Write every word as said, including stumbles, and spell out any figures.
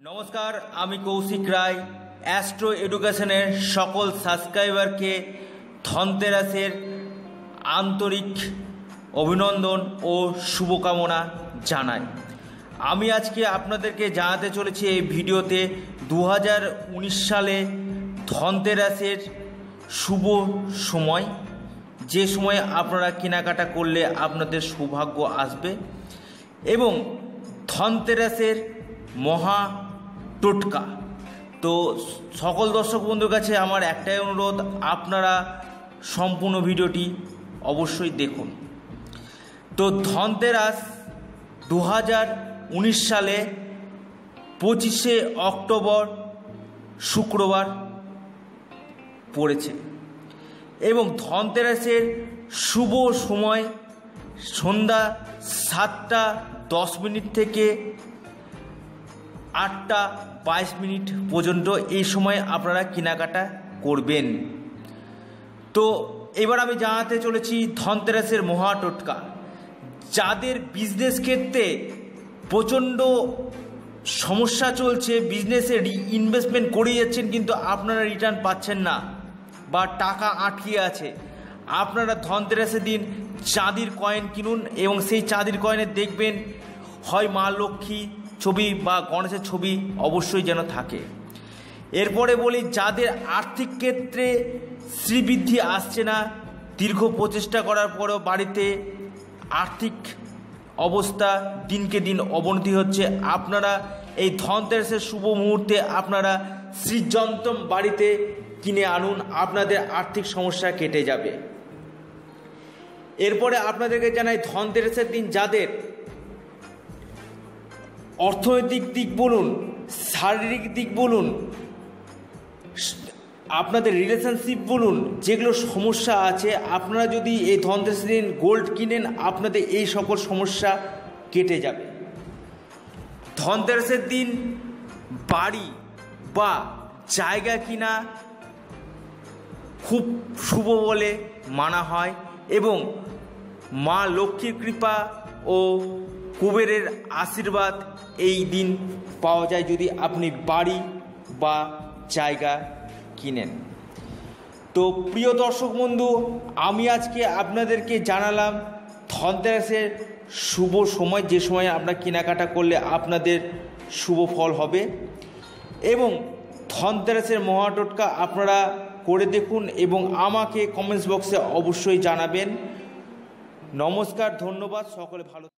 নমস্কার, আমি কৌশিক রায়। অ্যাস্ট্রো এডুকেশনের সকল সাবস্ক্রাইবারকে ধনতেরাসের আন্তরিক অভিনন্দন ও শুভকামনা জানাই। আমি আজকে আপনাদেরকে জানাতে চলেছি এই ভিডিওতে দু হাজার উনিশ সালে ধনতেরাসের শুভ সময়, যে সময়ে আপনারা কেনাকাটা করলে আপনাদের সৌভাগ্য আসবে, এবং ধনতেরাসের মহা টোটকা। তো সকল দর্শক বন্ধুর কাছে আমার একটাই অনুরোধ, আপনারা সম্পূর্ণ ভিডিওটি অবশ্যই দেখুন। তো ধনতেরাস দু হাজার উনিশ সালে পঁচিশে অক্টোবর শুক্রবার পড়েছে, এবং ধনতেরাসের শুভ সময় সন্ধ্যা সাতটা দশ মিনিট থেকে আটটা বাইশ মিনিট পর্যন্ত এই সময় আপনারা কেনাকাটা করবেন। তো এবার আমি জানাতে চলেছি ধনতেরাসের মহা টোটকা। যাদের বিজনেস ক্ষেত্রে প্রচণ্ড সমস্যা চলছে, বিজনেসে ইনভেস্টমেন্ট করে যাচ্ছেন কিন্তু আপনারা রিটার্ন পাচ্ছেন না বা টাকা আটকে আছে, আপনারা ধনতেরাসের দিন চাঁদির কয়েন কিনুন, এবং সেই চাঁদির কয়েনে দেখবেন হয় মা লক্ষ্মী ছবি বা গণেশের ছবি অবশ্যই যেন থাকে। এরপরে বলি, যাদের আর্থিক ক্ষেত্রে শ্রীবৃদ্ধি আসছে না, দীর্ঘ প্রচেষ্টা করার পরেও বাড়িতে আর্থিক অবস্থা দিনকে দিন অবনতি হচ্ছে, আপনারা এই ধনতেরাসের শুভ মুহূর্তে আপনারা শ্রীযন্ত্রম বাড়িতে কিনে আনুন, আপনাদের আর্থিক সমস্যা কেটে যাবে। এরপরে আপনাদেরকে জানাই, ধনতেরাসের দিন যাদের অর্থনৈতিক দিক বলুন, শারীরিক দিক বলুন, আপনাদের রিলেশনশিপ বলুন, যেগুলো সমস্যা আছে, আপনারা যদি এই ধনতেরাসের দিন গোল্ড কিনেন, আপনাদের এই সকল সমস্যা কেটে যাবে। ধনতেরাসের দিন বাড়ি বা জায়গা কিনা খুব শুভ বলে মানা হয়, এবং মা লক্ষ্মীর কৃপা ও কুবেরের আশীর্বাদ এই দিন পাওয়া যায় যদি আপনি বাড়ি বা জায়গা কিনেন। তো প্রিয় দর্শক বন্ধু, আমি আজকে আপনাদেরকে জানালাম ধনতেরাসের শুভ সময়, যে সময় আপনারা কেনাকাটা করলে আপনাদের শুভ ফল হবে, এবং ধনতেরাসের মহা টোটকা আপনারা করে দেখুন এবং আমাকে কমেন্টস বক্সে অবশ্যই জানাবেন। নমস্কার, ধন্যবাদ, সকলে ভালো।